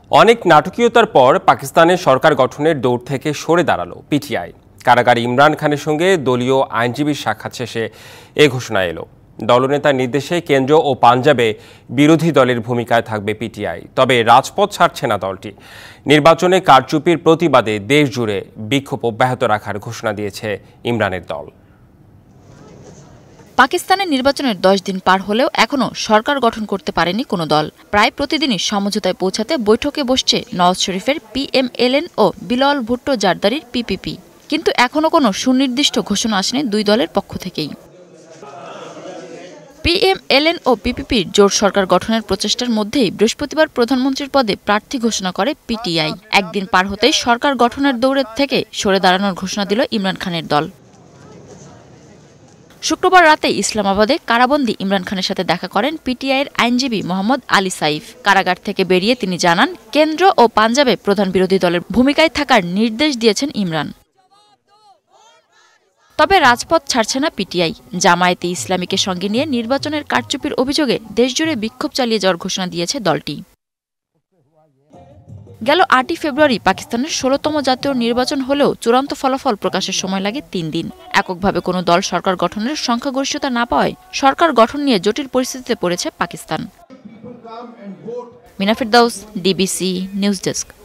অনেক নাটকীয়তার পর পাকিস্তানের সরকার গঠনের দৌড় থেকে সরে দাঁড়ালো পিটিআই। কারাগারে ইমরান খানের সঙ্গে দলীয় আইনজীবীর সাক্ষাৎ শেষে এ ঘোষণা এলো। দলনেতার নির্দেশে কেন্দ্র ও পাঞ্জাবে বিরোধী দলের ভূমিকায় থাকবে পিটিআই। তবে রাজপথ ছাড়ছে না দলটি। নির্বাচনে কারচুপির প্রতিবাদে দেশ জুড়ে বিক্ষোভ অব্যাহত রাখার ঘোষণা দিয়েছে ইমরানের দল। পাকিস্তানের নির্বাচনের 10 দিন পার হলেও এখনো সরকার গঠন করতে পারেনি কোনো দল। প্রায় প্রতিদিনই সমঝোতায় পৌঁছাতে বৈঠকে বসছে নওয়াজ শরীফের PMLN ও বিলাওয়াল ভুট্টো জারদারির PPP। কিন্তু এখনো কোনো সুনির্দিষ্ট ঘোষণা আসেনি দুই দলের পক্ষ থেকেই। PMLN ও PPPর জোট সরকার গঠনের প্রচেষ্টার মধ্যেই বৃহস্পতিবার প্রধানমন্ত্রীর পদে প্রার্থী ঘোষণা করে পিটিআই। একদিন পার হতেই সরকার গঠনের দৌড়ের থেকে সরে দাঁড়ানোর ঘোষণা দিল ইমরান খানের দল। শুক্রবার রাতে ইসলামাবাদে কারাবন্দী ইমরান খানের সাথে দেখা করেন পিটিআইয়ের আইনজীবী মোহাম্মদ আলী সাইফ। কারাগার থেকে বেরিয়ে তিনি জানান, কেন্দ্র ও পাঞ্জাবে প্রধান বিরোধী দলের ভূমিকায় থাকার নির্দেশ দিয়েছেন ইমরান। তবে রাজপথ ছাড়ছে না পিটিআই। জামায়াতে ইসলামীকে সঙ্গে নিয়ে নির্বাচনের কারচুপির অভিযোগে দেশজুড়ে বিক্ষোভ চালিয়ে যাওয়ার ঘোষণা দিয়েছে দলটি। গেল 8ই ফেব্রুয়ারি পাকিস্তানের 16তম জাতীয় নির্বাচন হলেও চূড়ান্ত ফলাফল প্রকাশের সময় লাগে 3 দিন। এককভাবে কোনো দল সরকার গঠনের সংখ্যাগরিষ্ঠতা না পাওয়ায় সরকার গঠন নিয়ে জটিল পরিস্থিতিতে পড়েছে Pakistan. Mina Ferdous, DBC news desk.